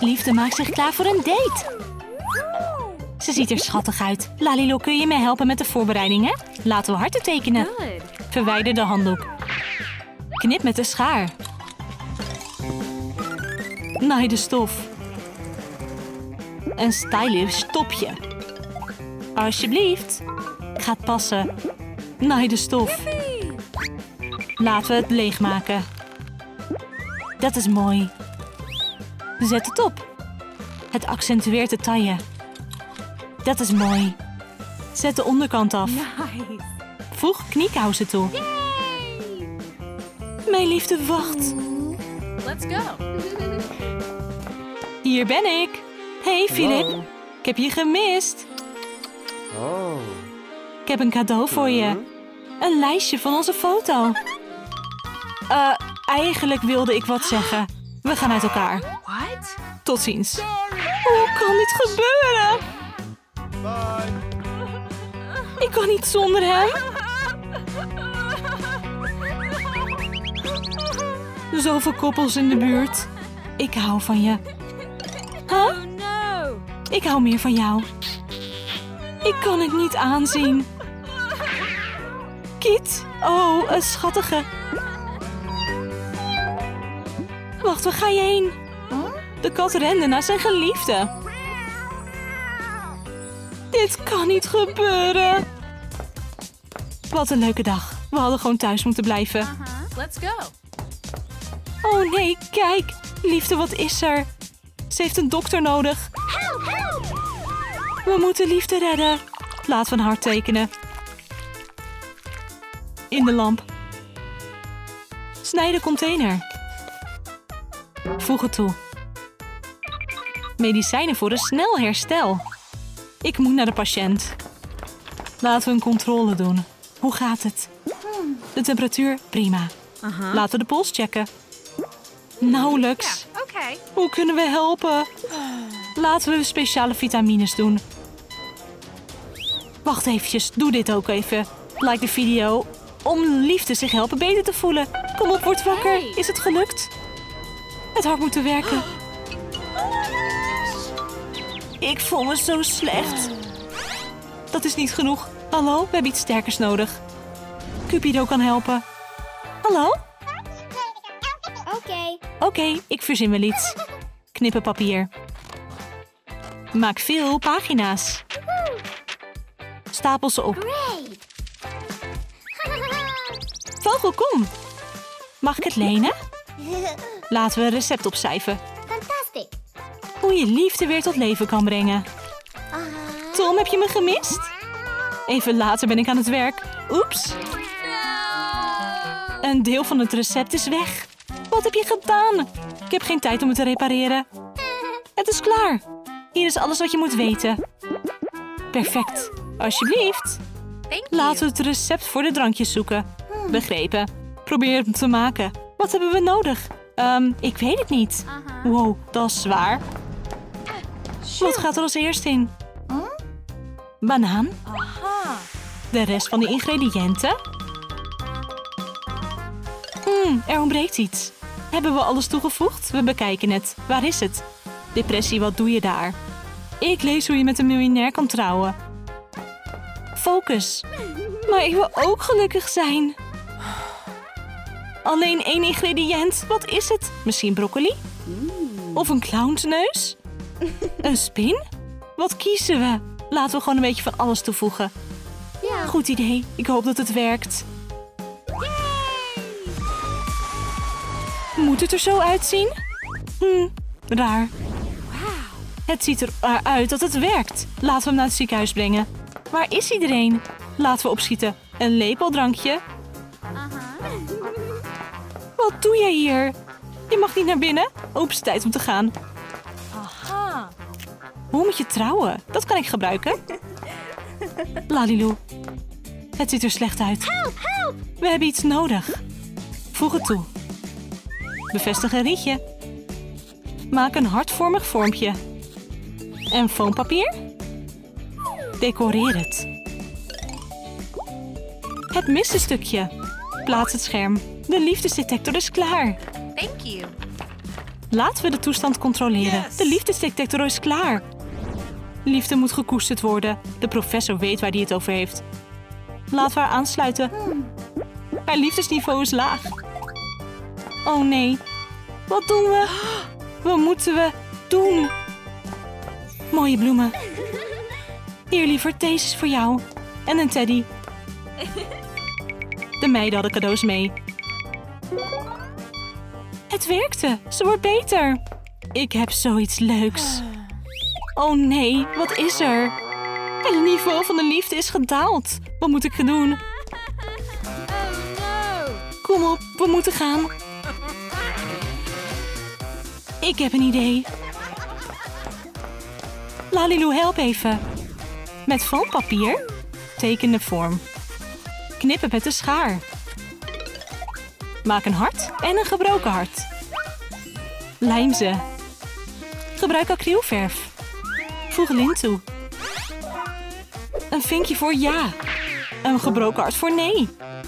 Liefde maakt zich klaar voor een date. Ze ziet er schattig uit. Lalilo, kun je mij helpen met de voorbereidingen? Laten we harten tekenen. Verwijder de handdoek. Knip met de schaar. Naai de stof. Een stylish topje. Alsjeblieft. Gaat passen. Naai de stof. Laten we het leegmaken. Dat is mooi. Zet het op. Het accentueert de taille. Dat is mooi. Zet de onderkant af. Voeg kniekousen toe. Mijn liefde wacht. Let's go. Hier ben ik. Hey, Philip. Ik heb je gemist. Oh. Ik heb een cadeau voor je. Een lijstje van onze foto. Eigenlijk wilde ik wat zeggen. We gaan uit elkaar. What? Tot ziens. Hoe kan dit gebeuren? Bye. Ik kan niet zonder hem. Zoveel koppels in de buurt. Ik hou van je. Huh? Oh no. Ik hou meer van jou. Ik kan het niet aanzien. Kit. Oh, een schattige. Wacht, waar ga je heen? De kat rende naar zijn geliefde. Dit kan niet gebeuren. Wat een leuke dag. We hadden gewoon thuis moeten blijven. Let's go. Oh nee, kijk. Liefde, wat is er? Ze heeft een dokter nodig. We moeten Liefde redden. Laten we een hart tekenen. In de lamp. Snij de container. Voeg het toe. Medicijnen voor een snel herstel. Ik moet naar de patiënt. Laten we een controle doen. Hoe gaat het? De temperatuur? Prima. Laten we de pols checken. Nauwelijks. Okay. Hoe kunnen we helpen? Laten we speciale vitamines doen. Wacht eventjes, doe dit ook even. Like de video om Liefde zich helpen beter te voelen. Kom op, word wakker. Hey. Is het gelukt? Het hart moet werken. Ik voel me zo slecht. Dat is niet genoeg. Hallo, we hebben iets sterkers nodig. Cupido kan helpen. Hallo? Oké, ik verzin wel iets. Knippen papier. Maak veel pagina's. Stapel ze op. Vogel, kom. Mag ik het lenen? Laten we een recept opschrijven. Fantastic. Hoe je liefde weer tot leven kan brengen. Tom, heb je me gemist? Even later ben ik aan het werk. Oeps. Een deel van het recept is weg. Wat heb je gedaan? Ik heb geen tijd om het te repareren. Het is klaar. Hier is alles wat je moet weten. Perfect. Alsjeblieft. Thank you. Laten we het recept voor de drankjes zoeken. Begrepen. Probeer het te maken. Wat hebben we nodig? Ik weet het niet. Wow, dat is zwaar. Wat gaat er als eerst in? Banaan. De rest van de ingrediënten. Er ontbreekt iets. Hebben we alles toegevoegd? We bekijken het. Waar is het? Depressie, wat doe je daar? Ik lees hoe je met een miljonair kan trouwen. Focus. Maar ik wil ook gelukkig zijn. Alleen 1 ingrediënt. Wat is het? Misschien broccoli? Of een clownsneus? Een spin? Wat kiezen we? Laten we gewoon een beetje van alles toevoegen. Ja. Goed idee. Ik hoop dat het werkt. Moet het er zo uitzien? Raar. Het ziet eruit dat het werkt. Laten we hem naar het ziekenhuis brengen. Waar is iedereen? Laten we opschieten. Een lepeldrankje. Wat doe jij hier? Je mag niet naar binnen. Oeps, tijd om te gaan. Hoe moet je trouwen? Dat kan ik gebruiken. Lalilou. Het ziet er slecht uit. We hebben iets nodig. Voeg het toe. Bevestig een rietje. Maak een hartvormig vormpje. En foampapier? Decoreer het. Het miste stukje. Plaats het scherm. De liefdesdetector is klaar. Thank you. Laten we de toestand controleren. De liefdesdetector is klaar. Liefde moet gekoesterd worden. De professor weet waar hij het over heeft. Laten we haar aansluiten. Haar liefdesniveau is laag. Oh nee. Wat doen we? Wat moeten we doen? Mooie bloemen. Hier, lieverd, deze is voor jou. En een teddy. De meiden hadden cadeaus mee. Het werkte. Ze wordt beter. Ik heb zoiets leuks. Oh nee, wat is er? Het niveau van de liefde is gedaald. Wat moet ik doen? Kom op, we moeten gaan. Ik heb een idee. Lalilu, help even. Met foampapier teken de vorm. Knip het met de schaar. Maak een hart en een gebroken hart. Lijm ze. Gebruik acrylverf. Voeg lint toe. Een vinkje voor ja. Een gebroken hart voor nee.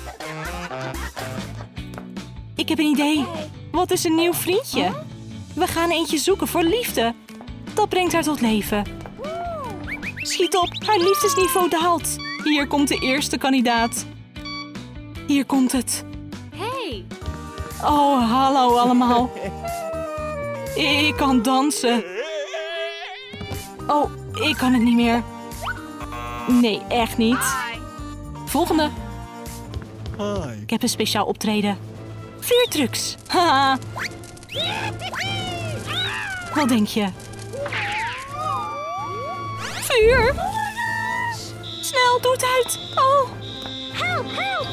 Ik heb een idee. Wat is een nieuw vriendje? We gaan eentje zoeken voor liefde. Dat brengt haar tot leven. Schiet op, haar liefdesniveau daalt. Hier komt de eerste kandidaat. Hier komt het. Hey. Oh, hallo allemaal. Ik kan dansen. Oh, ik kan het niet meer. Nee, echt niet. Volgende. Hi. Ik heb een speciaal optreden. Vuurtrucs. Haha. Wat denk je? Vuur! Snel, doe het uit! Oh! Help, help.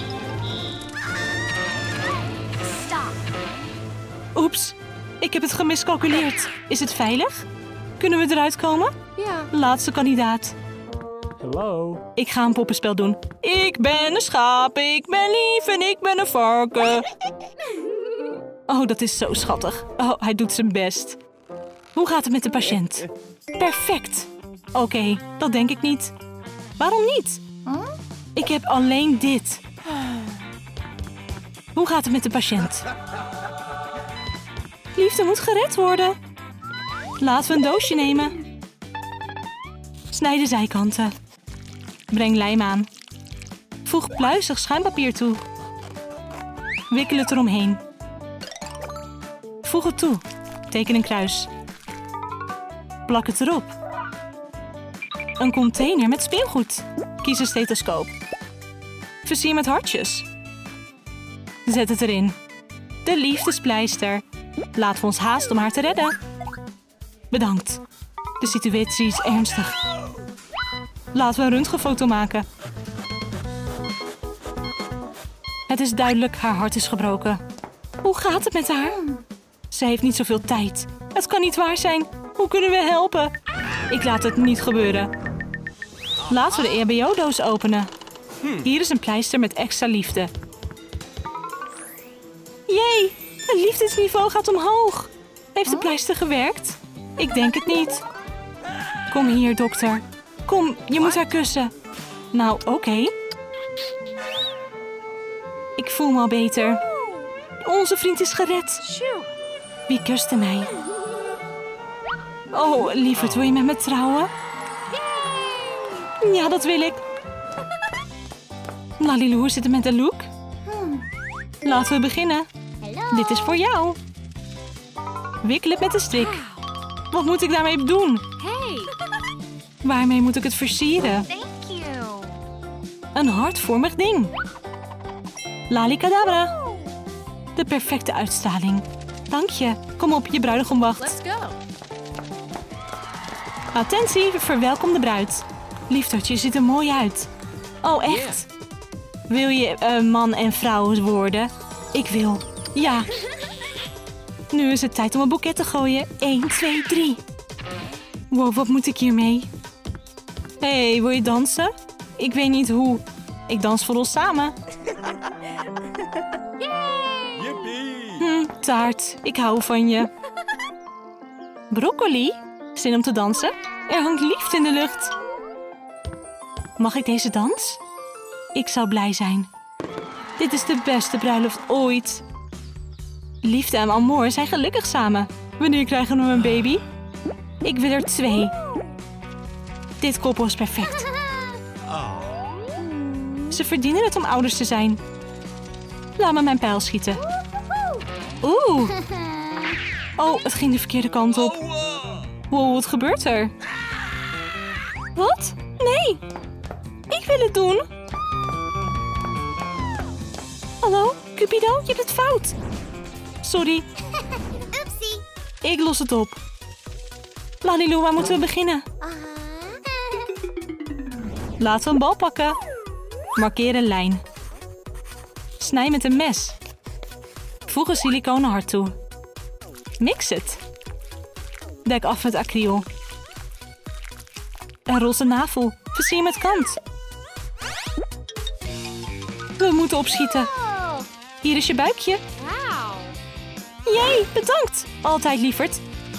Stop. Oeps, ik heb het gemiscalculeerd. Is het veilig? Kunnen we eruit komen? Ja. Laatste kandidaat. Hello. Ik ga een poppenspel doen. Ik ben een schaap, ik ben lief en ik ben een varken. Oh, dat is zo schattig. Oh, hij doet zijn best. Hoe gaat het met de patiënt? Perfect. Oké, dat denk ik niet. Waarom niet? Ik heb alleen dit. Hoe gaat het met de patiënt? Liefde moet gered worden. Laten we een doosje nemen. Snijd de zijkanten. Breng lijm aan. Voeg pluizig schuimpapier toe. Wikkel het eromheen. Voeg het toe. Teken een kruis. Plak het erop. Een container met speelgoed. Kies een stethoscoop. Versier met hartjes. Zet het erin. De liefdespleister. Laten we ons haasten om haar te redden. Bedankt. De situatie is ernstig. Laten we een röntgenfoto maken. Het is duidelijk, haar hart is gebroken. Hoe gaat het met haar? Ze heeft niet zoveel tijd. Het kan niet waar zijn. Hoe kunnen we helpen? Ik laat het niet gebeuren. Laten we de EHBO-doos openen. Hier is een pleister met extra liefde. Jee, het liefdesniveau gaat omhoog. Heeft de pleister gewerkt? Ik denk het niet. Kom hier, dokter. Kom, je moet haar kussen. Nou, oké. Ik voel me al beter. Onze vriend is gered. Shoo. Wie kuste mij? Oh, lieverd, wil je met me trouwen? Ja, dat wil ik. Lalilu, hoe zit het met de look? Laten we beginnen. Hello. Dit is voor jou. Wikkel het met de strik. Wat moet ik daarmee doen? Hey. Waarmee moet ik het versieren? Thank you. Een hartvormig ding. Lalikadabra. De perfecte uitstraling. Dank je. Kom op, je bruidegom wacht. Let's go. Attentie, verwelkom de bruid. Liefderd, je ziet er mooi uit. Oh, echt? Wil je man en vrouw worden? Ik wil. Ja. Nu is het tijd om een boeket te gooien. 1, 2, 3. Wow, wat moet ik hiermee? Hey, wil je dansen? Ik weet niet hoe. Ik dans voor ons samen. Yippee. Taart. Ik hou van je. Broccoli? Zin om te dansen? Er hangt liefde in de lucht. Mag ik deze dans? Ik zou blij zijn. Dit is de beste bruiloft ooit. Liefde en amour zijn gelukkig samen. Wanneer krijgen we een baby? Ik wil er 2. Dit koppel is perfect. Ze verdienen het om ouders te zijn. Laat me mijn pijl schieten. Oeh. Oh, het ging de verkeerde kant op. Wow, wat gebeurt er? Wat? Nee. Ik wil het doen. Hallo, Cupido, je hebt het fout. Sorry. Oepsie. Ik los het op. Lalilu, waar moeten we beginnen? Laten we een bal pakken. Markeer een lijn. Snij met een mes. Voeg een siliconen hart toe. Mix het. Dek af met acryl. Een roze navel. Versier met kant. We moeten opschieten. Oh. Hier is je buikje. Wow. Jee, bedankt. Altijd, lieverd.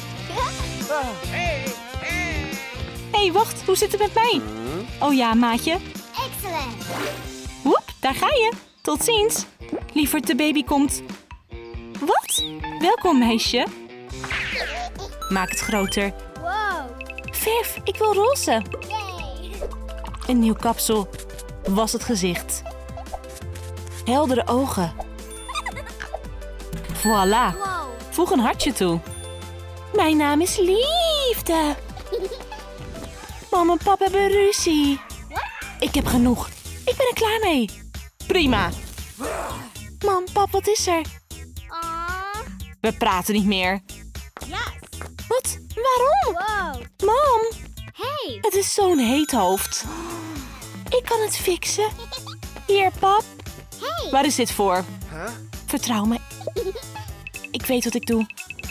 Hé, wacht. Hoe zit het met mij? Oh ja, maatje. Excellent. Woep, daar ga je. Tot ziens. Lieverd, de baby komt. Wat? Welkom, meisje. Maak het groter. Wow. Verf, ik wil roze. Yay. Een nieuw kapsel. Was het gezicht. Heldere ogen. Voilà. Wow. Voeg een hartje toe. Mijn naam is Liefde. Mama en papa hebben ruzie. Ik heb genoeg. Ik ben er klaar mee. Prima. Mam, pap, wat is er? We praten niet meer. Yes. Wat? Waarom? Wow. Mam, Hey. het is zo'n heet hoofd. Ik kan het fixen. Hier, pap. Hey. Waar is dit voor? Vertrouw me. Ik weet wat ik doe.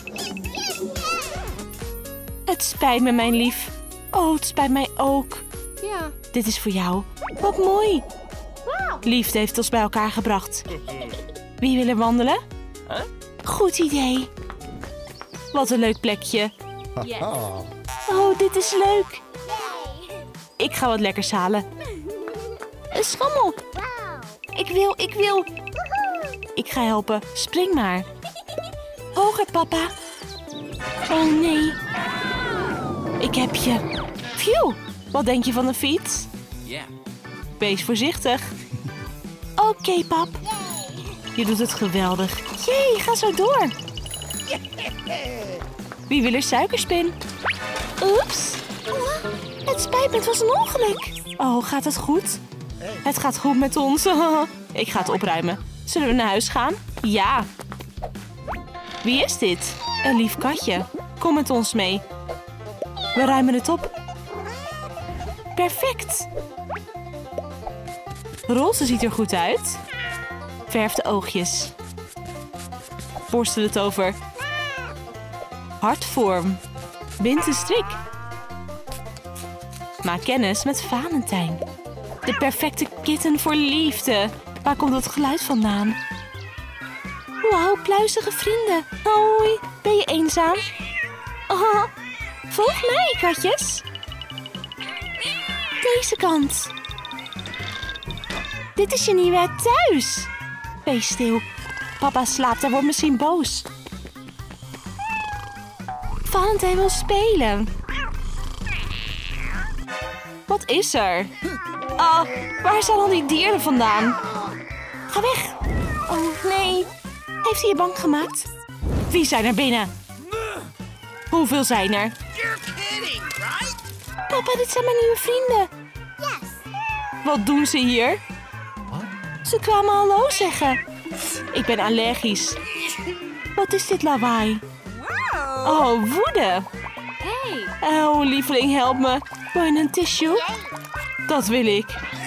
Het spijt me, mijn lief. Oh, het spijt mij ook. Ja. Dit is voor jou. Wat mooi. Wow. Liefde heeft ons bij elkaar gebracht. Wie wil er wandelen? Goed idee. Wat een leuk plekje. Yes. Oh, dit is leuk. Yay. Ik ga wat lekkers halen. Een schommel. Wow. Ik wil. Ik ga helpen. Spring maar. Hoger, papa. Oh, nee. Ik heb je. Phew. Wat denk je van de fiets? Yeah. Wees voorzichtig. Oké, pap. Je doet het geweldig. Jee, ga zo door. Wie wil er suikerspin? Oeps. Het spijt me, het was een ongeluk. Oh, gaat het goed? Het gaat goed met ons. Ik ga het opruimen. Zullen we naar huis gaan? Ja. Wie is dit? Een lief katje. Kom met ons mee. We ruimen het op. Perfect. Roze ziet er goed uit. Verf de oogjes. Borstel het over. Hartvorm. Bind een strik. Maak kennis met Valentijn. De perfecte kitten voor liefde. Waar komt dat geluid vandaan? Wauw, pluizige vrienden. Hoi, ben je eenzaam? Oh, volg mij, katjes. Deze kant. Dit is je nieuwe thuis. Wees stil. Papa slaapt, hij wordt misschien boos. Valentijn wil spelen. Wat is er? Ah, waar zijn al die dieren vandaan? Ga weg. Oh, nee. Heeft hij je bang gemaakt? Wie zijn er binnen? Hoeveel zijn er? Papa, dit zijn mijn nieuwe vrienden. Yes. Wat doen ze hier? Ze kwamen hallo zeggen. Ik ben allergisch. Wat is dit lawaai? Oh, woede. Hey. Oh, lieveling, help me. Wil je een tissue? Dat wil ik.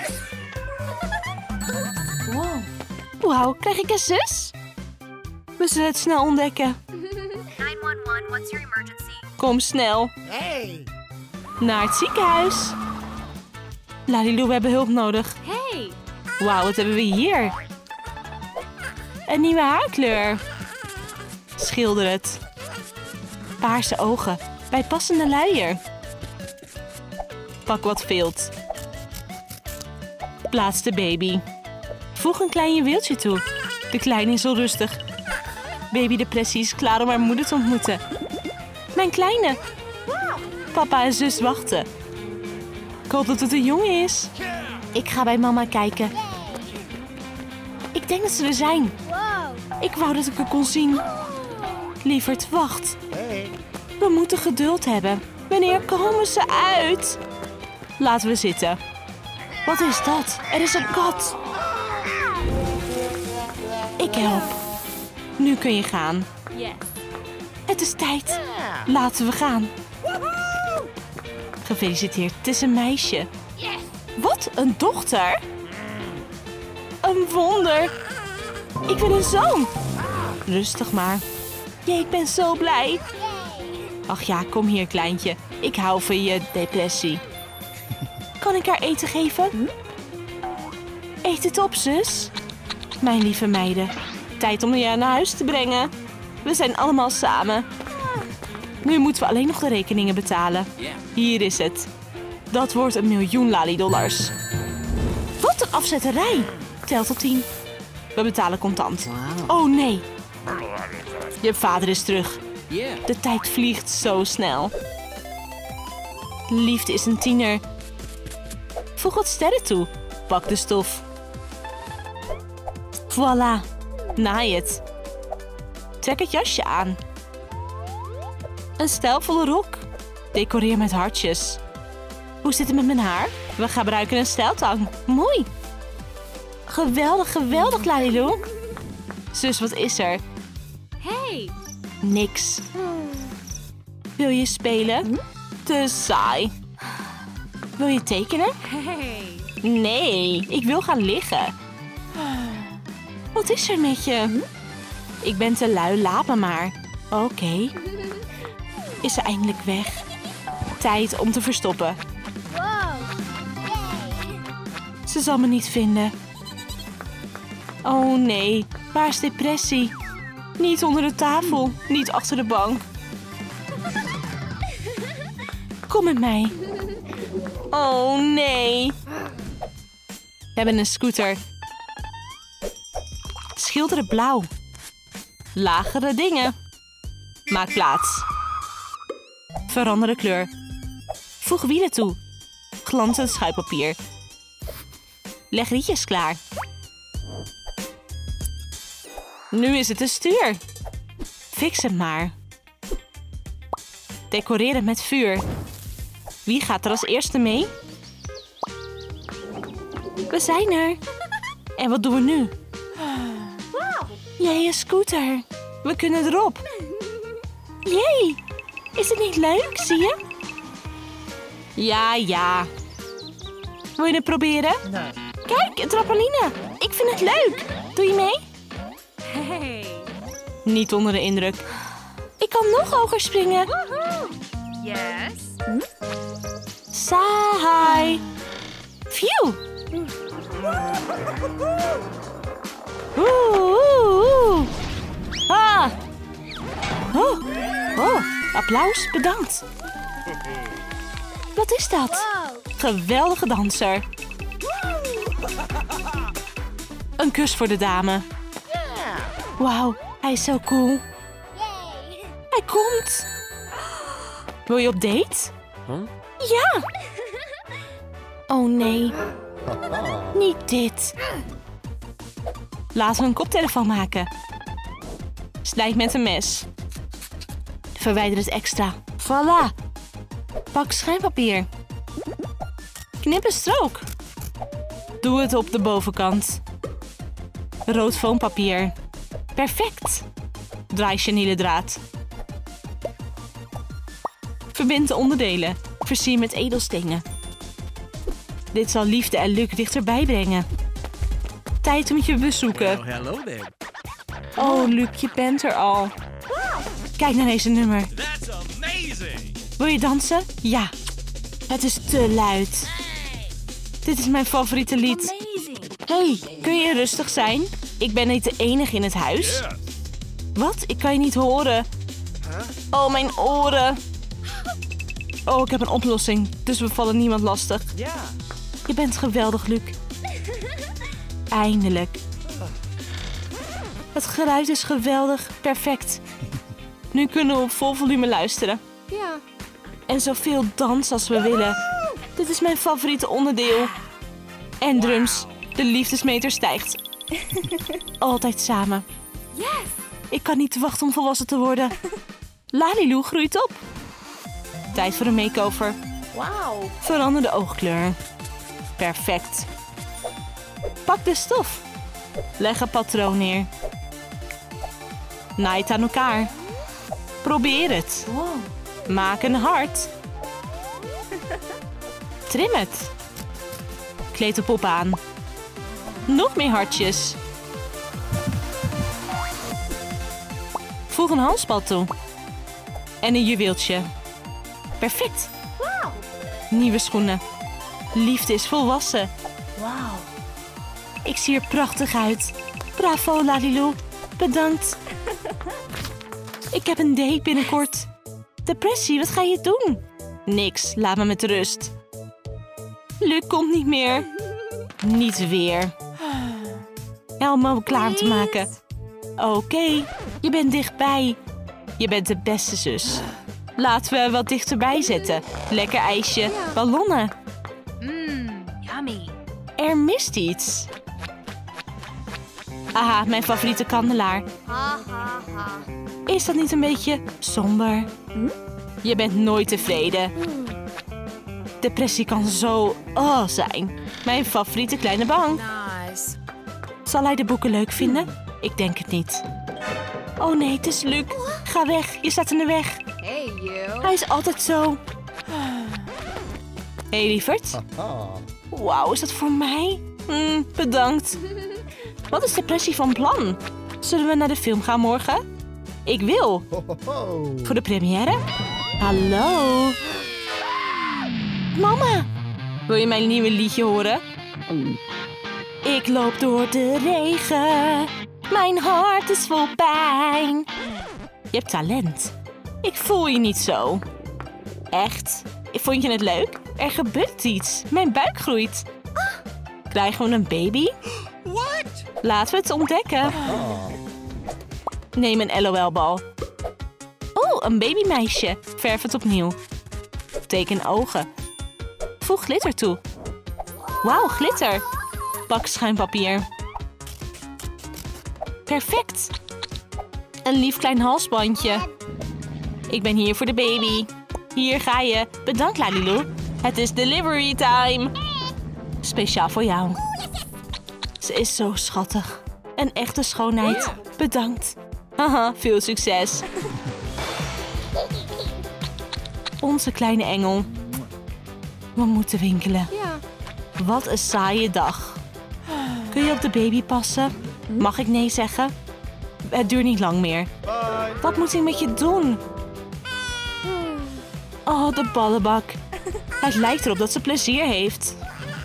Wow. Wauw, krijg ik een zus? We zullen het snel ontdekken. 911, what's your emergency? Kom snel. Hey. Naar het ziekenhuis. Lalilu, we hebben hulp nodig. Hey. Wauw, wat hebben we hier? Een nieuwe haarkleur. Schilder het. Paarse ogen. Bij passende luier. Pak wat vilt. Plaats de baby. Voeg een klein juweeltje toe. De kleine is onrustig. Babydepressie is klaar om haar moeder te ontmoeten. Mijn kleine. Papa en zus wachten. Ik hoop dat het een jongen is. Ik ga bij mama kijken. Ik denk dat ze er zijn. Ik wou dat ik het kon zien. Lieverd, wacht. We moeten geduld hebben. Wanneer komen ze uit? Laten we zitten. Wat is dat? Er is een kat. Ik help. Nu kun je gaan. Het is tijd. Laten we gaan. Gefeliciteerd, het is een meisje. Wat? Een dochter? Een wonder. Ik wil een zoon. Rustig maar. Jee, ik ben zo blij. Ach ja, kom hier, kleintje. Ik hou van je depressie. Kan ik haar eten geven? Eet het op, zus. Mijn lieve meiden. Tijd om je naar huis te brengen. We zijn allemaal samen. Nu moeten we alleen nog de rekeningen betalen. Hier is het. Dat wordt 1 miljoen lalidollars. Wat een afzetterij. Tel tot 10. We betalen contant. Oh nee. Je vader is terug. De tijd vliegt zo snel. Liefde is een 10er. Voeg wat sterren toe. Pak de stof. Voilà. Naai het. Trek het jasje aan. Een stijlvolle rok. Decoreer met hartjes. Hoe zit het met mijn haar? We gebruiken een stijltang. Mooi. Geweldig, geweldig, Lalilu. Zus, wat is er? Hey. Niks. Wil je spelen? Te saai. Wil je tekenen? Hey. Nee, ik wil gaan liggen. Wat is er met je? Ik ben te lui, laat me maar. Oké. Is ze eindelijk weg? Tijd om te verstoppen. Ze zal me niet vinden. Oh nee, waar is depressie? Niet onder de tafel, niet achter de bank. Kom met mij. Oh nee. We hebben een scooter. Schilderen blauw. Lagere dingen. Maak plaats. Verander de kleur. Voeg wielen toe. Glanzend schuipapier. Leg rietjes klaar. Nu is het een stuur. Fix het maar. Decoreren met vuur. Wie gaat er als eerste mee? We zijn er. En wat doen we nu? Jee, een scooter. We kunnen erop. Jee, is het niet leuk, zie je? Ja. Wil je het proberen? Nee. Kijk, een trampoline. Ik vind het leuk. Doe je mee? Hey. Niet onder de indruk. Ik kan nog hoger springen. Yes. Saai. Phew. Oeh. Ah. Oh, applaus, bedankt. Wat is dat? Geweldige danser. Een kus voor de dame. Wauw, hij is zo cool. Hij komt. Wil je op date? Ja. Oh nee. Niet dit. Laten we een koptelefoon maken. Snijd met een mes. Verwijder het extra. Voilà. Pak schuimpapier. Knip een strook. Doe het op de bovenkant. Rood foampapier. Perfect. Draai chenilledraad. Verbind de onderdelen. Versier met edelstenen. Dit zal liefde en Luc dichterbij brengen. Tijd om je te bezoeken. Oh, hello there. Oh, Luc, je bent er al. Kijk naar deze nummer. That's amazing. Wil je dansen? Ja. Het is te luid. Dit is mijn favoriete lied. Hey, kun je rustig zijn? Ik ben niet de enige in het huis. Yeah. Wat? Ik kan je niet horen. Oh, mijn oren. Oh, ik heb een oplossing. Dus we vallen niemand lastig. Yeah. Je bent geweldig, Luc. Eindelijk. Het geluid is geweldig. Perfect. Nu kunnen we op vol volume luisteren. Ja. En zoveel dansen als we willen. Dit is mijn favoriete onderdeel. En drums. De liefdesmeter stijgt. Altijd samen. Yes. Ik kan niet wachten om volwassen te worden. Lalilu groeit op. Tijd voor een make-over. Wow. Verander de oogkleur. Perfect. Pak de stof. Leg een patroon neer. Naai het aan elkaar. Probeer het. Wow. Maak een hart. Trim het. Kleed de pop aan. Nog meer hartjes. Voeg een halsband toe. En een juweeltje. Perfect. Wow. Nieuwe schoenen. Liefde is volwassen. Wow. Ik zie er prachtig uit. Bravo, Lalilu. Bedankt. Ik heb een date binnenkort. Depressie, wat ga je doen? Niks, laat me met rust. Luc komt niet meer. Niet weer. Help me om klaar om te maken. Oké, je bent dichtbij. Je bent de beste zus. Laten we wat dichterbij zetten. Lekker ijsje, ballonnen. Yummy. Er mist iets. Aha, mijn favoriete kandelaar. Ha ha ha. Is dat niet een beetje somber? Je bent nooit tevreden. Depressie kan zo zijn. Mijn favoriete kleine bank. Nice. Zal hij de boeken leuk vinden? Ik denk het niet. Oh nee, het is Luc. Ga weg, je staat in de weg. Hey you. Hij is altijd zo. Hé, lieverd. Wauw, is dat voor mij? Bedankt. Wat is Depressie van plan? Zullen we naar de film gaan morgen? Ik wil. Voor de première? Hallo. Mama. Wil je mijn nieuwe liedje horen? Ik loop door de regen. Mijn hart is vol pijn. Je hebt talent. Ik voel je niet zo. Echt? Vond je het leuk? Er gebeurt iets. Mijn buik groeit. Krijgen we een baby? What? Laten we het ontdekken. Neem een LOL-bal. Oh, een babymeisje. Verf het opnieuw. Teken ogen. Voeg glitter toe. Wauw, glitter. Pak schuimpapier. Perfect. Een lief klein halsbandje. Ik ben hier voor de baby. Hier ga je. Bedankt, Lalilu. Het is delivery time. Speciaal voor jou. Ze is zo schattig. Een echte schoonheid. Bedankt. Haha, veel succes. Onze kleine engel. We moeten winkelen. Ja. Wat een saaie dag. Kun je op de baby passen? Mag ik nee zeggen? Het duurt niet lang meer. Bye. Wat moet ik met je doen? Oh, de ballenbak. Het lijkt erop dat ze plezier heeft.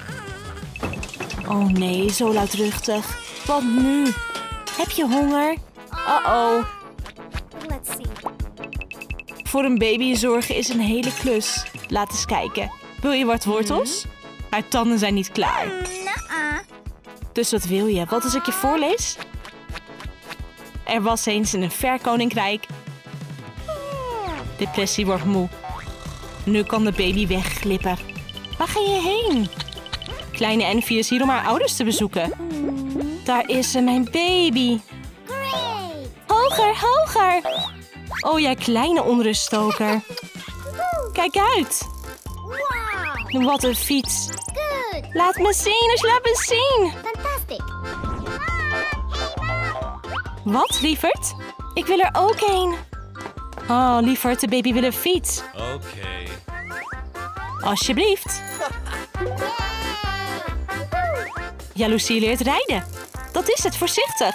Oh nee, zo luidruchtig. Wat nu? Heb je honger? Uh-oh. Let's see. Voor een baby zorgen is een hele klus. Laat eens kijken. Wil je wat wortels? Haar tanden zijn niet klaar. Dus wat wil je? Wat als ik je voorlees? Er was eens in een ver koninkrijk. Depressie wordt moe. Nu kan de baby wegglippen. Waar ga je heen? Kleine Envy is hier om haar ouders te bezoeken. Daar is ze, mijn baby. Hoger, hoger. Oh, jij kleine onruststoker. Kijk uit. Wat een fiets. Laat me zien, laat me zien. Fantastic. Wat, lieverd? Ik wil er ook heen. Oh, lieverd, de baby wil een fiets. Okay. Alsjeblieft. Jaloezie leert rijden. Dat is het, voorzichtig.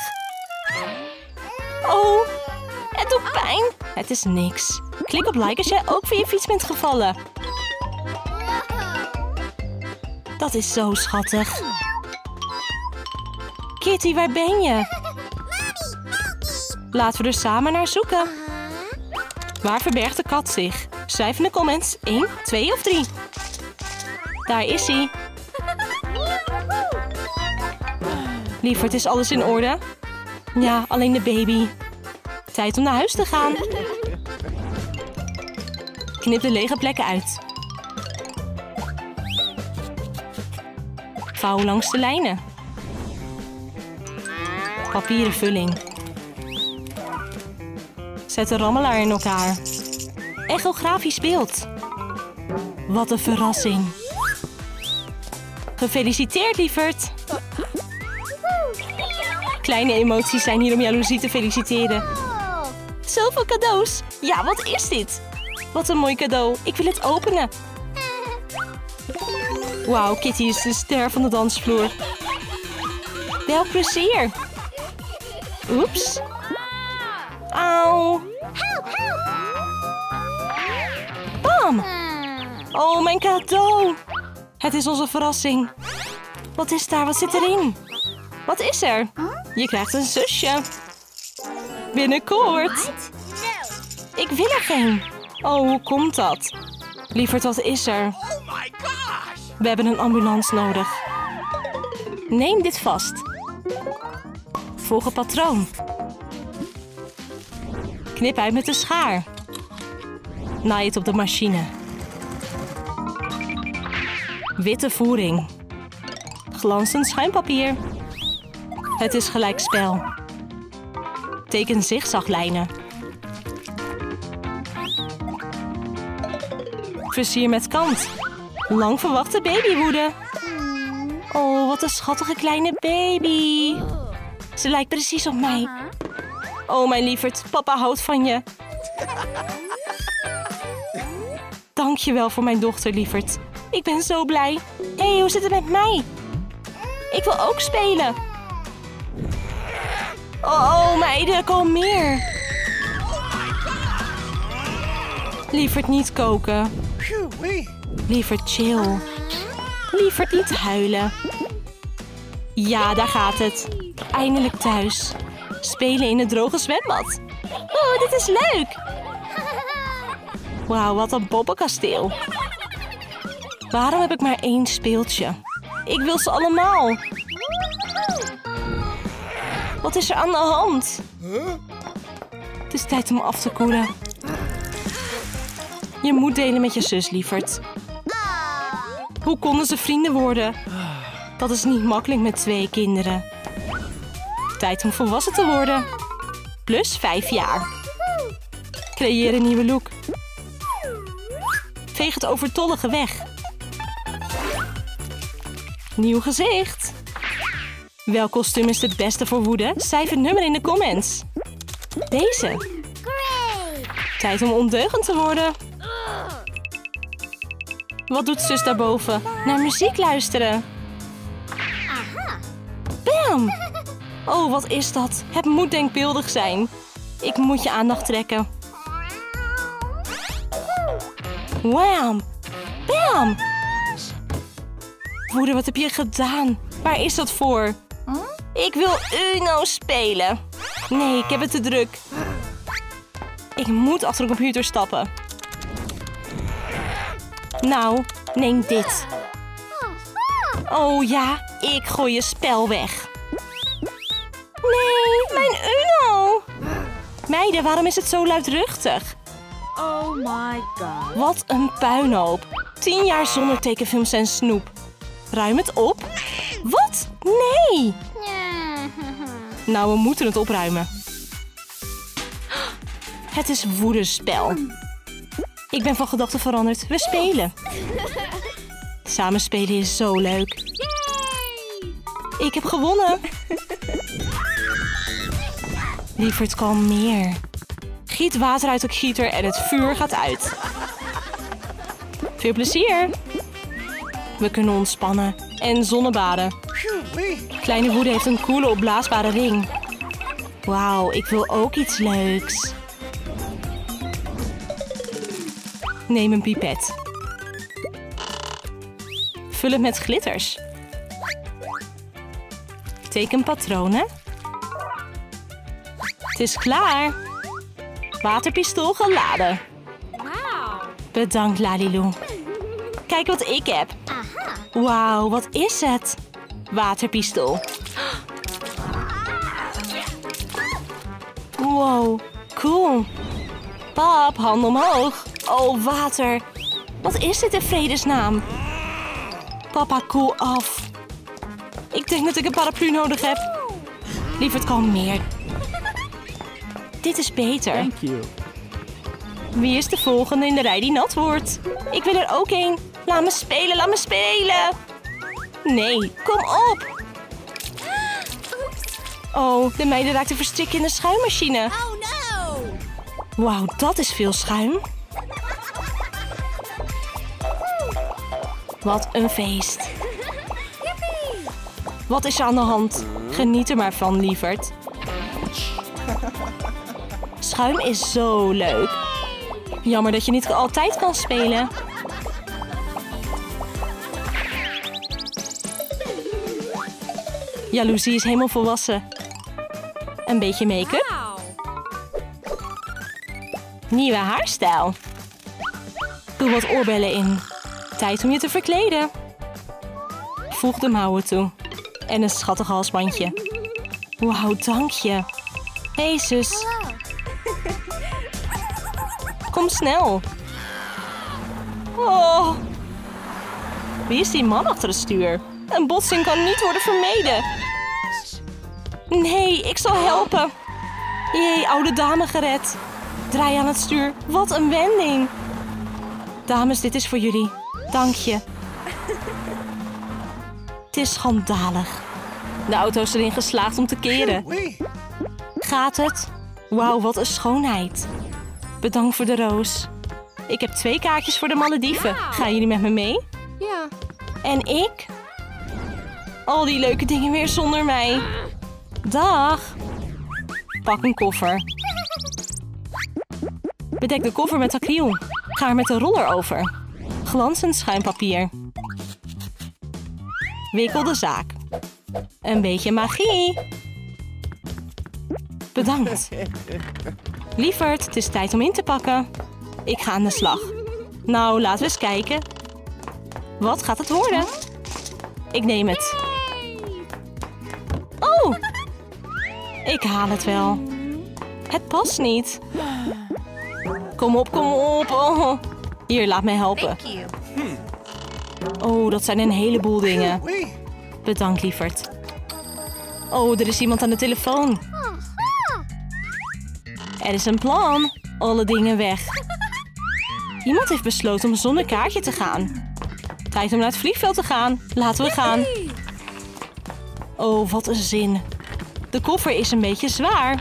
Oh, het doet pijn. Het is niks. Klik op like als jij ook van je fiets bent gevallen. Dat is zo schattig. Kitty, waar ben je? Laten we er samen naar zoeken. Waar verbergt de kat zich? Schrijf in de comments 1, 2 of 3. Daar is hij. Lieverd, is alles in orde? Ja, alleen de baby. Tijd om naar huis te gaan. Knip de lege plekken uit. Vouw langs de lijnen. Papieren vulling. Zet de rammelaar in elkaar. Echografisch beeld. Wat een verrassing. Gefeliciteerd, lieverd. Kleine emoties zijn hier om jaloezie te feliciteren. Zoveel cadeaus. Ja, wat is dit? Wat een mooi cadeau. Ik wil het openen. Wauw, Kitty is de ster van de dansvloer. Welk plezier. Oeps. Auw. Bam. Oh, mijn cadeau. Het is onze verrassing. Wat is daar? Wat zit erin? Wat is er? Je krijgt een zusje. Binnenkort. Ik wil er geen. Oh, hoe komt dat? Lieverd, wat is er? Oh my gosh! We hebben een ambulance nodig. Neem dit vast. Volg het patroon. Knip uit met de schaar. Naai het op de machine. Witte voering. Glanzend schuimpapier. Het is gelijk spel. Teken zigzaglijnen. Versier met kant. Lang verwachte babywoede. Oh, wat een schattige kleine baby. Ze lijkt precies op mij. Oh, mijn lieverd, papa houdt van je. Dank je wel voor mijn dochter, lieverd. Ik ben zo blij. Hé, hoe zit het met mij? Ik wil ook spelen. Oh, meiden, kom meer. Lieverd, niet koken. Lieverd, chill. Lieverd, niet huilen. Ja, daar gaat het. Eindelijk thuis. Spelen in het droge zwembad. Oh, dit is leuk. Wauw, wat een poppenkasteel. Waarom heb ik maar één speeltje? Ik wil ze allemaal. Wat is er aan de hand? Het is tijd om af te koelen. Je moet delen met je zus, lieverd. Hoe konden ze vrienden worden? Dat is niet makkelijk met 2 kinderen. Tijd om volwassen te worden. Plus 5 jaar. Creëer een nieuwe look. Veeg het overtollige weg. Nieuw gezicht. Welk kostuum is het beste voor woede? Schrijf het nummer in de comments. Deze. Tijd om ondeugend te worden. Wat doet zus daarboven? Naar muziek luisteren. Bam! Oh, wat is dat? Het moet denkbeeldig zijn. Ik moet je aandacht trekken. Wham! Bam! Moeder, wat heb je gedaan? Waar is dat voor? Ik wil Uno spelen. Nee, ik heb het te druk. Ik moet achter de computer stappen. Nou, neem dit. Oh ja, ik gooi je spel weg. Nee, mijn Uno. Meiden, waarom is het zo luidruchtig? Oh my god. Wat een puinhoop. 10 jaar zonder tekenfilms en snoep. Ruim het op. Wat? Nee. Nou, we moeten het opruimen. Het is woedespel. Ik ben van gedachten veranderd. We spelen. Samen spelen is zo leuk. Ik heb gewonnen. Lieverd, kalmeer. Giet water uit de gieter en het vuur gaat uit. Veel plezier. We kunnen ontspannen en zonnebaden. Kleine Woede heeft een coole opblaasbare ring. Wauw, ik wil ook iets leuks. Neem een pipet. Vul het met glitters. Teken patronen. Het is klaar. Waterpistool geladen. Bedankt, Lalilu. Kijk wat ik heb. Wauw, wat is het? Waterpistool. Wow, cool. Pap, handen omhoog. Oh, water. Wat is dit in vredesnaam? Papa, koel af. Ik denk dat ik een paraplu nodig heb. Lieverd, kalmeer. Dit is beter. Thank you. Wie is de volgende in de rij die nat wordt? Ik wil er ook een. Laat me spelen, laat me spelen. Nee, kom op. Oh, de meiden raakten verstrikt in de schuimmachine. Oh no! Wauw, dat is veel schuim. Wat een feest. Wat is er aan de hand? Geniet er maar van, lieverd. Schuim is zo leuk. Jammer dat je niet altijd kan spelen. Jaloezie is helemaal volwassen. Een beetje make-up. Nieuwe haarstijl. Doe wat oorbellen in. Tijd om je te verkleden. Voeg de mouwen toe. En een schattig halsbandje. Wauw, dank je. Hé, zus. Kom snel. Oh. Wie is die man achter het stuur? Een botsing kan niet worden vermeden. Nee, ik zal helpen. Jee, oude dame gered. Draai aan het stuur. Wat een wending. Dames, dit is voor jullie. Dank je. Het is schandalig. De auto is erin geslaagd om te keren. Gaat het? Wauw, wat een schoonheid. Bedankt voor de roos. Ik heb 2 kaartjes voor de Malediven. Gaan jullie met me mee? Ja. En ik? Al die leuke dingen weer zonder mij. Dag. Pak een koffer. Bedek de koffer met acryl. Ga er met de roller over. Glanzend schuimpapier. Wikkel de zaak. Een beetje magie. Bedankt. Lieverd, het is tijd om in te pakken. Ik ga aan de slag. Nou, laten we eens kijken. Wat gaat het worden? Ik neem het. Oh! Ik haal het wel. Het past niet. Kom op, kom op. Oh. Hier, laat mij helpen. Oh, dat zijn een heleboel dingen. Bedankt, lieverd. Oh, er is iemand aan de telefoon. Er is een plan. Alle dingen weg. Iemand heeft besloten om zonder kaartje te gaan. Tijd om naar het vliegveld te gaan. Laten we gaan. Oh, wat een zin. De koffer is een beetje zwaar.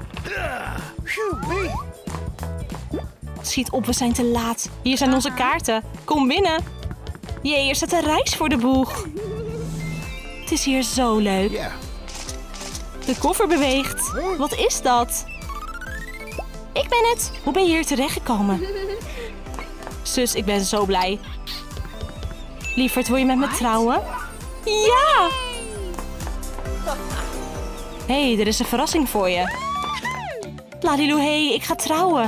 Schiet op, we zijn te laat. Hier zijn onze kaarten. Kom binnen. Jee, er staat een reis voor de boeg. Het is hier zo leuk. De koffer beweegt. Wat is dat? Ik ben het. Hoe ben je hier terechtgekomen? Zus, ik ben zo blij. Lieverd, wil je met me trouwen? Ja! Hé, er is een verrassing voor je. Lalilu, hé, ik ga trouwen.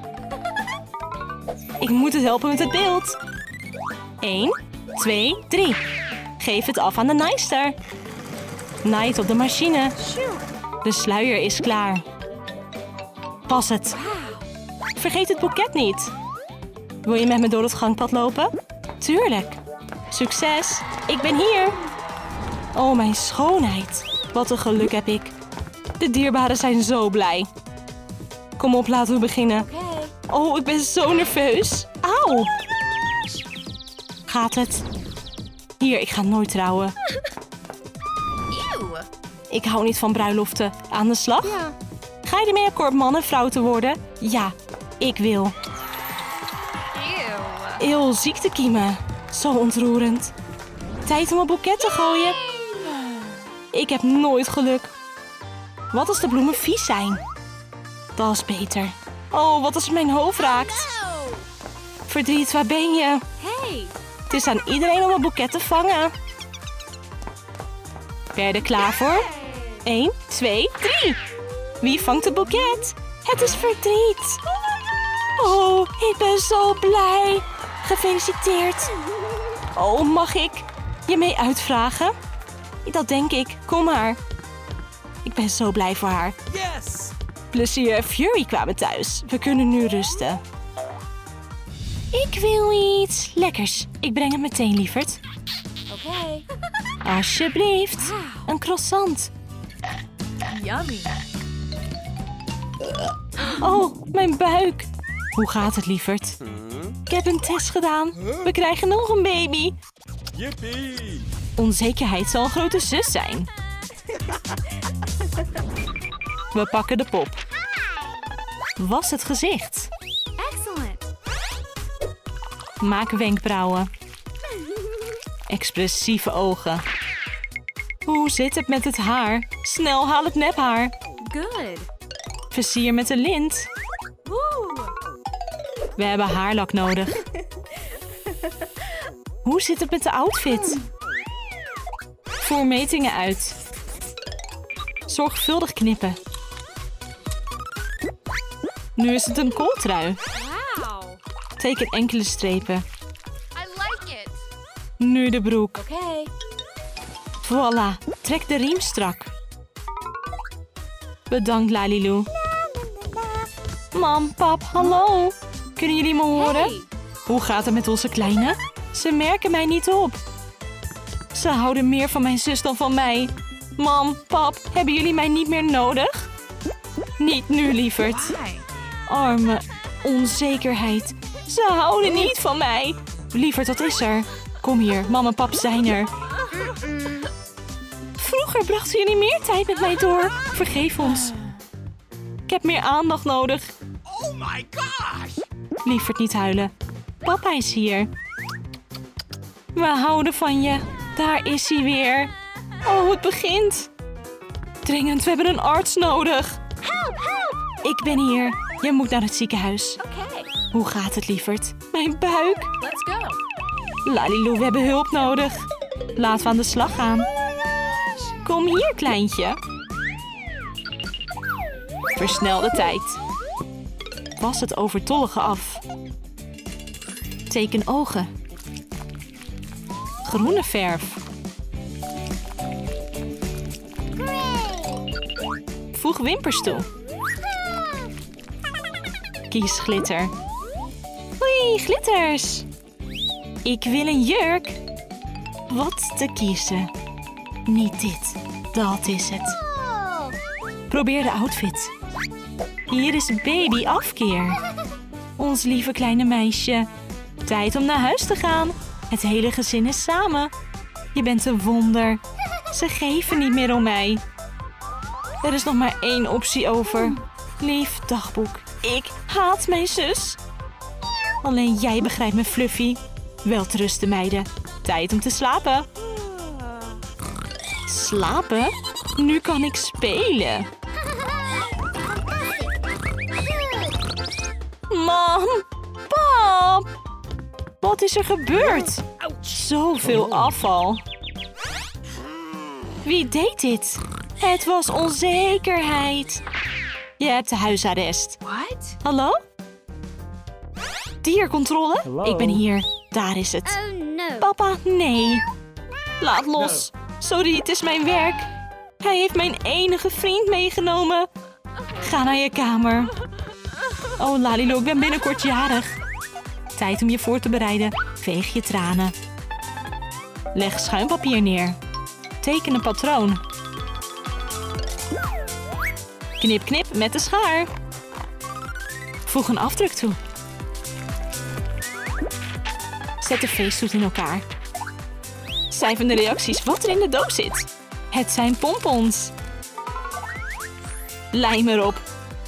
Ik moet het helpen met het beeld. 1, 2, 3. Geef het af aan de naaister. Naai het op de machine. De sluier is klaar. Pas het. Vergeet het boeket niet. Wil je met me door het gangpad lopen? Tuurlijk. Succes. Ik ben hier. Oh, mijn schoonheid. Wat een geluk heb ik. De dierbaren zijn zo blij. Kom op, laten we beginnen. Oh, ik ben zo nerveus. Auw. Gaat het? Hier, ik ga nooit trouwen. Ik hou niet van bruiloften. Aan de slag? Ja. Ga je ermee akkoord man en vrouw te worden? Ja, ik wil. Eeuw, ziektekiemen. Zo ontroerend. Tijd om een boeket te gooien. Ik heb nooit geluk. Wat als de bloemen vies zijn? Dat is beter. Oh, wat als het mijn hoofd raakt. Verdriet, waar ben je? Hey. Het is aan iedereen om een boeket te vangen. Ben je er klaar voor? 1, 2, 3. Wie vangt het boeket? Het is verdriet. Oh, ik ben zo blij. Gefeliciteerd. Oh, mag ik je mee uitvragen? Dat denk ik. Kom maar. Ik ben zo blij voor haar. Yes! Plezier en Fury kwamen thuis. We kunnen nu rusten. Ik wil iets lekkers. Ik breng het meteen, lieverd. Okay. Alsjeblieft. Een croissant. Yummy. Oh, mijn buik. Hoe gaat het, lieverd? Ik heb een test gedaan. We krijgen nog een baby. Yippee! Onzekerheid zal een grote zus zijn. We pakken de pop. Was het gezicht? Excellent. Maak wenkbrauwen. Expressieve ogen. Hoe zit het met het haar? Snel, haal het nephaar. Good. Versier met een lint. Woo. We hebben haarlak nodig. Hoe zit het met de outfit? Voer metingen uit. Zorgvuldig knippen. Nu is het een kooltrui. Wow. Teken enkele strepen. I like it. Nu de broek. Okay. Voilà, trek de riem strak. Bedankt, Lalilu. Mam, pap, hallo. Kunnen jullie me horen? Hey. Hoe gaat het met onze kleine? Ze merken mij niet op. Ze houden meer van mijn zus dan van mij. Mam, pap, hebben jullie mij niet meer nodig? Niet nu, lieverd. Why? Arme onzekerheid. Ze houden niet van mij. Lieverd, wat is er? Kom hier, mam en pap zijn er. Vroeger brachten jullie meer tijd met mij door. Vergeef ons. Ik heb meer aandacht nodig. Oh my gosh! Lieverd, niet huilen. Papa is hier. We houden van je. Daar is hij weer. Oh, het begint. Dringend, we hebben een arts nodig. Help, help. Ik ben hier. Je moet naar het ziekenhuis. Okay. Hoe gaat het, lieverd? Mijn buik. Let's go. Lalilu, we hebben hulp nodig. Laten we aan de slag gaan. Kom hier, kleintje. Versnel de tijd. Was het overtollige af. Teken ogen. Groene verf. Voeg wimpers toe. Kies glitter. Oei, glitters. Ik wil een jurk. Wat te kiezen. Niet dit. Dat is het. Probeer de outfit. Hier is baby afkeer. Ons lieve kleine meisje. Tijd om naar huis te gaan. Het hele gezin is samen. Je bent een wonder. Ze geven niet meer om mij. Er is nog maar één optie over. Lief dagboek. Ik haat mijn zus. Alleen jij begrijpt me, Fluffy. Welterusten, meiden. Tijd om te slapen. Slapen? Nu kan ik spelen. Mam, pap. Wat is er gebeurd? Zoveel afval. Wie deed dit? Het was onzekerheid. Je hebt huisarrest. What? Hallo? Diercontrole? Ik ben hier. Daar is het. Oh no. Papa, nee. Laat los. Sorry, het is mijn werk. Hij heeft mijn enige vriend meegenomen. Ga naar je kamer. Oh, Lalilu, ik ben binnenkort jarig. Tijd om je voor te bereiden. Veeg je tranen. Leg schuimpapier neer. Teken een patroon. Knip, knip met de schaar. Voeg een afdruk toe. Zet de feeststoet in elkaar. Cijfer de reacties wat er in de doos zit. Het zijn pompons. Lijm erop.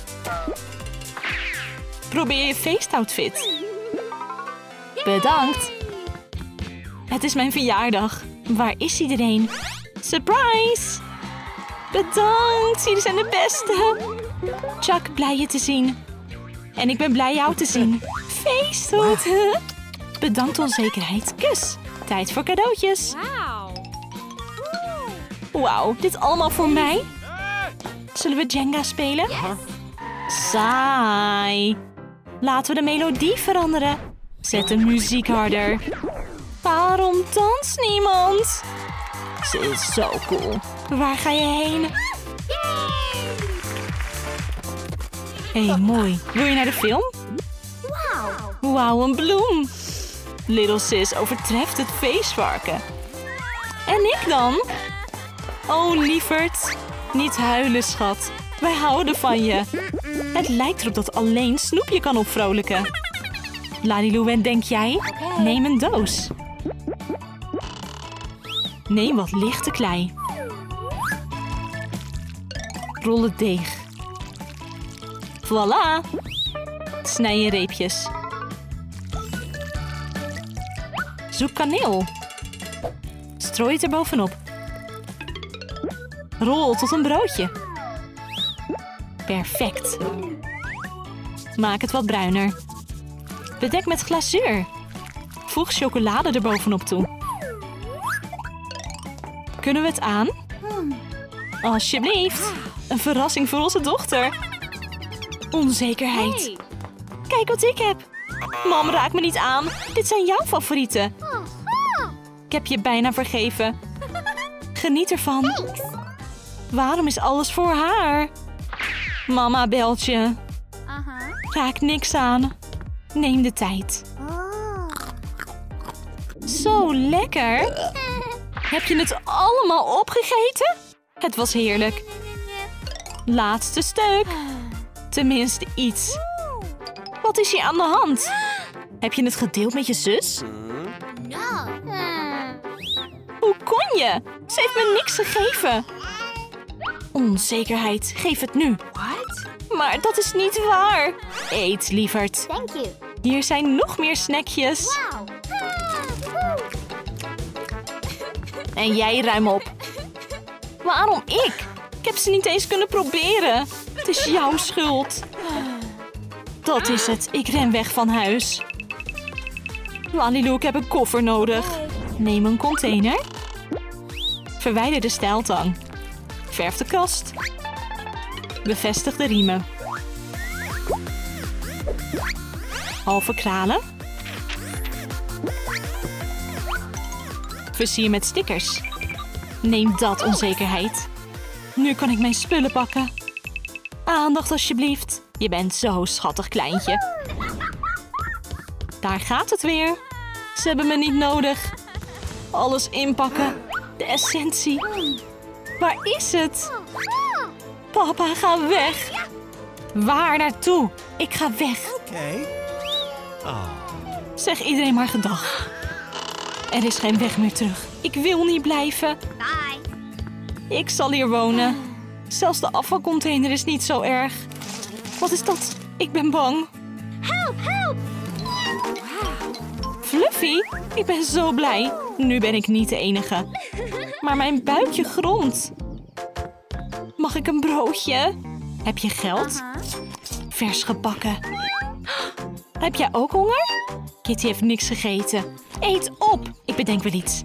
Probeer je feestoutfit. Bedankt. Het is mijn verjaardag. Waar is iedereen? Surprise! Bedankt, jullie zijn de beste. Chuck, blij je te zien. En ik ben blij jou te zien. Feesthoed. Bedankt onzekerheid. Kus. Tijd voor cadeautjes. Wow. Wauw, dit allemaal voor mij? Zullen we Jenga spelen? Saai. Laten we de melodie veranderen. Zet de muziek harder. Waarom danst niemand? Ze is zo cool. Waar ga je heen? Hé, mooi. Wil je naar de film? Wow. Wauw, een bloem. Little Sis overtreft het feestvarken. En ik dan? Oh, lieverd. Niet huilen, schat. Wij houden van je. Het lijkt erop dat alleen Snoep je kan opvrolijken. Lalilou, en denk jij? Neem een doos. Neem wat lichte klei. Rol het deeg. Voilà. Snij in reepjes. Zoek kaneel. Strooi het er bovenop. Rol tot een broodje. Perfect. Maak het wat bruiner. Bedek met glazuur. Voeg chocolade er bovenop toe. Kunnen we het aan? Alsjeblieft. Een verrassing voor onze dochter. Onzekerheid. Hey. Kijk wat ik heb. Mam, raak me niet aan. Dit zijn jouw favorieten. Ik heb je bijna vergeven. Geniet ervan. Waarom is alles voor haar? Mama belt je. Raak niks aan. Neem de tijd. Zo lekker. Heb je het allemaal opgegeten? Het was heerlijk. Laatste stuk. Tenminste iets. Wat is hier aan de hand? Heb je het gedeeld met je zus? Hoe kon je? Ze heeft me niks gegeven. Onzekerheid. Geef het nu. Maar dat is niet waar. Eet, lieverd. Thank you. Hier zijn nog meer snackjes. En jij ruim op. Waarom ik? Ik heb ze niet eens kunnen proberen. Het is jouw schuld. Dat is het. Ik ren weg van huis. Lalilou, ik heb een koffer nodig. Neem een container. Verwijder de stijltang. Verf de kast. Bevestig de riemen. Halve kralen. Versier met stickers. Neem dat, onzekerheid. Nu kan ik mijn spullen pakken. Aandacht alsjeblieft. Je bent zo schattig, kleintje. Daar gaat het weer. Ze hebben me niet nodig. Alles inpakken. De essentie. Waar is het? Papa, ga weg. Waar naartoe? Ik ga weg. Okay. Zeg iedereen maar gedag. Er is geen weg meer terug. Ik wil niet blijven. Bye. Ik zal hier wonen. Zelfs de afvalcontainer is niet zo erg. Wat is dat? Ik ben bang. Help, help. Fluffy, ik ben zo blij. Nu ben ik niet de enige. Maar mijn buikje gromt. Mag ik een broodje? Heb je geld? Vers gebakken. Heb jij ook honger? Kitty heeft niks gegeten. Eet op! Ik bedenk wel iets.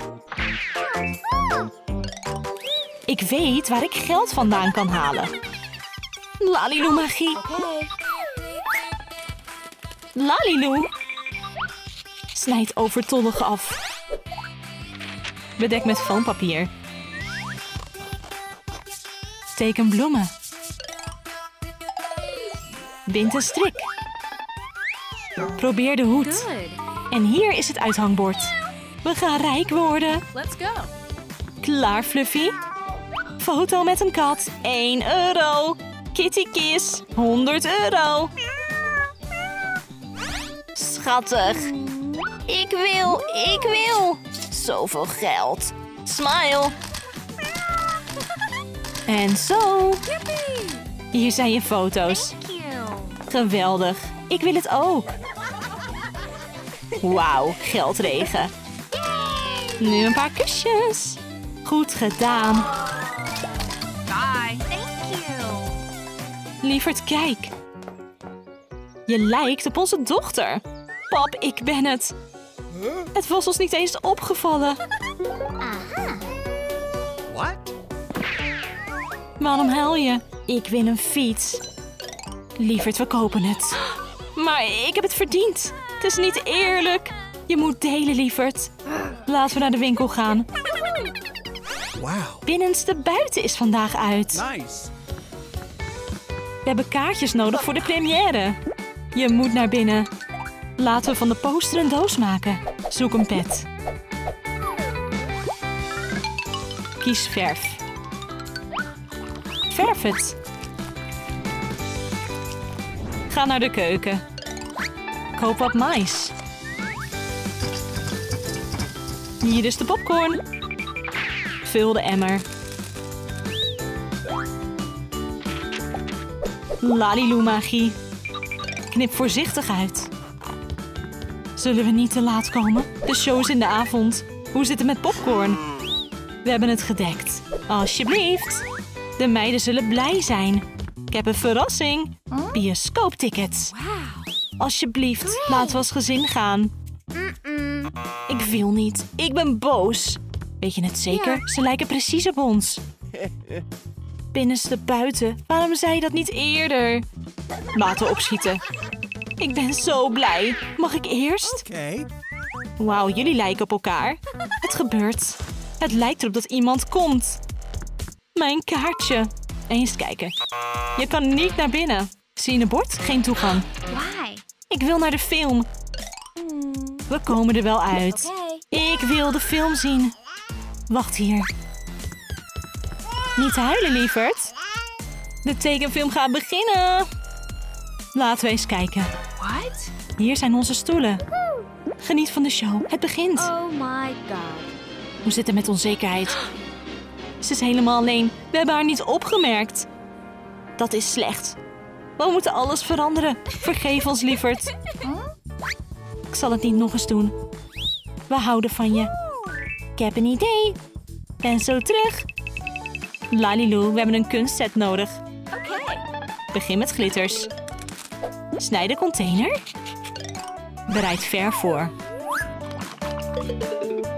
Ik weet waar ik geld vandaan kan halen. Lalilou magie. Lalilou. Snijd overtollige af. Bedek met foampapier. Teken bloemen. Bind een strik. Probeer de hoed. Good. En hier is het uithangbord. We gaan rijk worden. Let's go. Klaar, Fluffy? Foto met een kat. 1 euro. Kitty kiss. 100 euro. Schattig. Ik wil. Zoveel geld. Smile. En zo. Hier zijn je foto's. Thank you. Geweldig. Ik wil het ook. Wauw, geldregen. Nu een paar kusjes. Goed gedaan. Bye. Thank you. Lieverd, kijk. Je lijkt op onze dochter. Pap, ik ben het. Het was ons niet eens opgevallen. What? Waarom huil je? Ik win een fiets. Lieverd, we kopen het. Maar ik heb het verdiend. Het is niet eerlijk. Je moet delen, lieverd. Laten we naar de winkel gaan. Wow. Binnenste buiten is vandaag uit. Nice. We hebben kaartjes nodig voor de première. Je moet naar binnen. Laten we van de poster een doos maken. Zoek een pet. Kies verf. Verf het. Ga naar de keuken. Koop wat mais. Hier is de popcorn. Vul de emmer. Laliloo magie. Knip voorzichtig uit. Zullen we niet te laat komen? De show is in de avond. Hoe zit het met popcorn? We hebben het gedekt. Alsjeblieft. De meiden zullen blij zijn. Ik heb een verrassing. Bioscooptickets. Alsjeblieft, laten we als gezin gaan. Ik wil niet. Ik ben boos. Weet je het zeker? Ze lijken precies op ons. Binnenste buiten. Waarom zei je dat niet eerder? Laten we opschieten. Ik ben zo blij. Mag ik eerst? Okay. Wauw, jullie lijken op elkaar. Het gebeurt. Het lijkt erop dat iemand komt. Mijn kaartje. Eens kijken. Je kan niet naar binnen. Zie je een bord? Geen toegang. Why? Ik wil naar de film. We komen er wel uit. Ik wil de film zien. Wacht hier. Niet huilen, lieverd. De tekenfilm gaat beginnen. Laten we eens kijken. What? Hier zijn onze stoelen. Geniet van de show. Het begint. Oh my god. Hoe zit het met onzekerheid? Ze is helemaal alleen. We hebben haar niet opgemerkt. Dat is slecht. We moeten alles veranderen. Vergeef ons, lieverd. Ik zal het niet nog eens doen. We houden van je. Ik heb een idee. Ben zo terug. Laliloo, we hebben een kunstset nodig. Begin met glitters. Snij de container. Bereid verf voor.